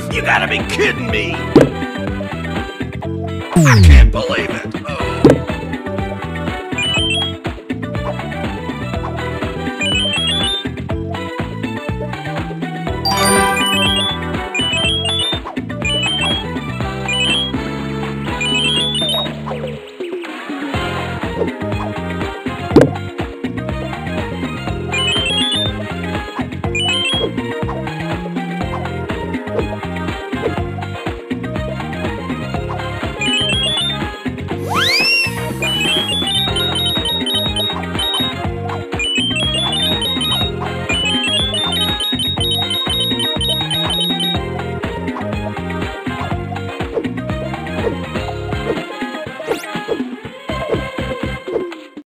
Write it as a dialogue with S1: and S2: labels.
S1: You gotta be kidding me! I can't believe it! Oh.